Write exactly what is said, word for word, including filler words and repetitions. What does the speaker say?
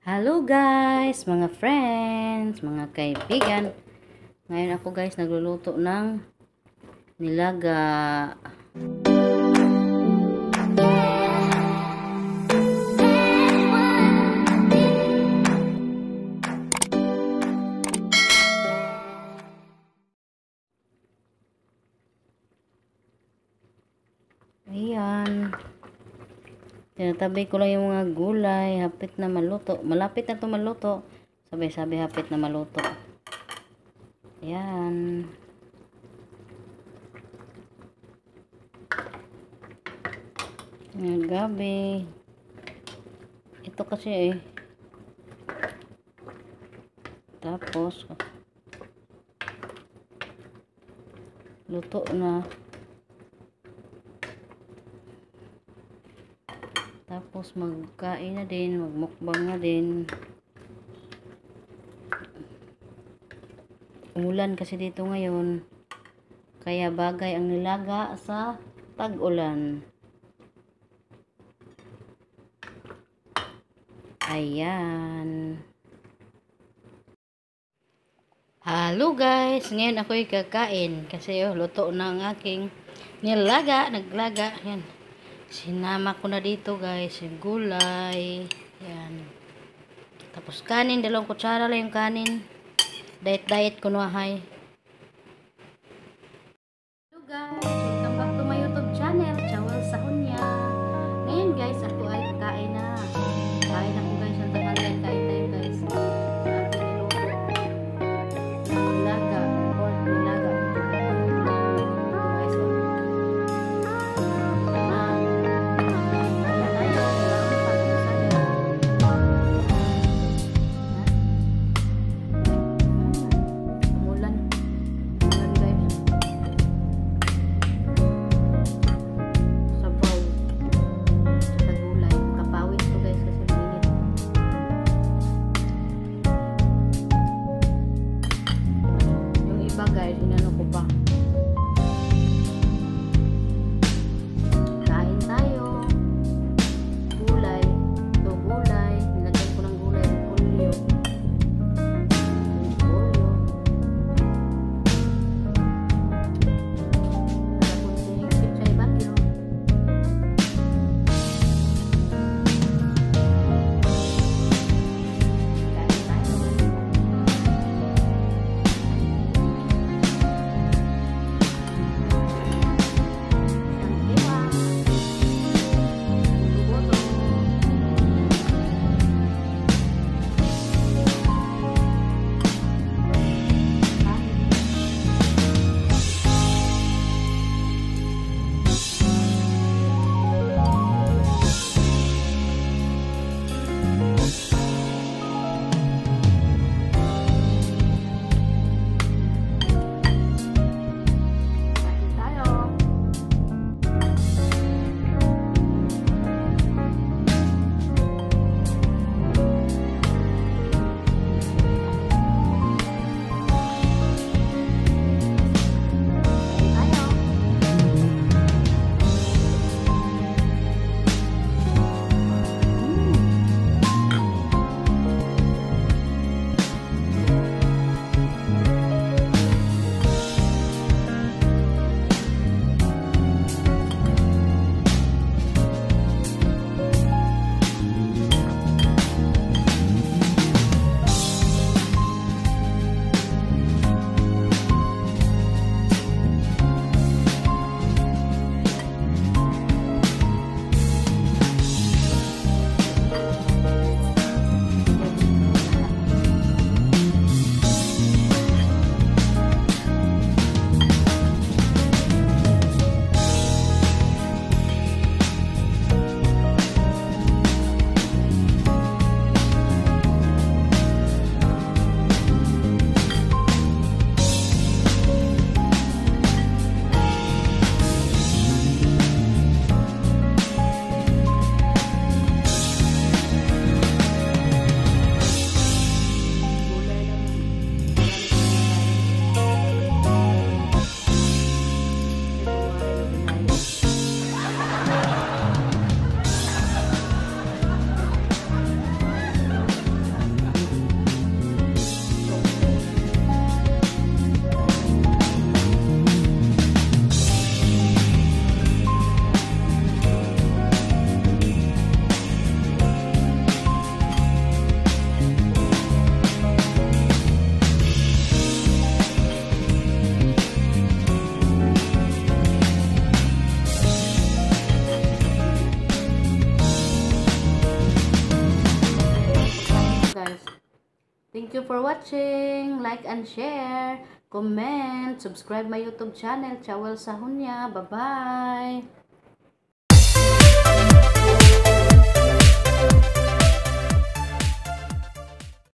Hello guys, mga friends, mga kaibigan. Ngayon ako guys nagluluto ng nilaga. Ayan. Tinatabi ko lang yung mga gulay, hapit na maluto. Malapit na to maluto. Sabay-sabay hapit na maluto. Ayan. Ngayon gabi. Ito kasi eh. Tapos luto na. Tapos magkain na din, magmukbang na din. Umulan kasi dito ngayon. Kaya bagay ang nilaga sa tag-ulan. Ayan. Hello guys, ngayon ako'y kakain kasi oh, luto na ang aking nilaga, naglaga. Yan. Sinama ko na dito guys, yung gulay. Yan. Tapos kanin, dalawang kutsara lang yung kanin. Diet-diet ko na hay. Hello guys, welcome back to my YouTube channel, Chawal Sahunya. Ngayon guys, ako ay kain na. Kain ako guys, ang tanghalian, kain tayo guys. Sa ating niluto. Nilaga, pork nilaga. Guys, oh. for watching. Like and share. Comment. Subscribe my YouTube channel. Chawel Sahunya. Bye-bye.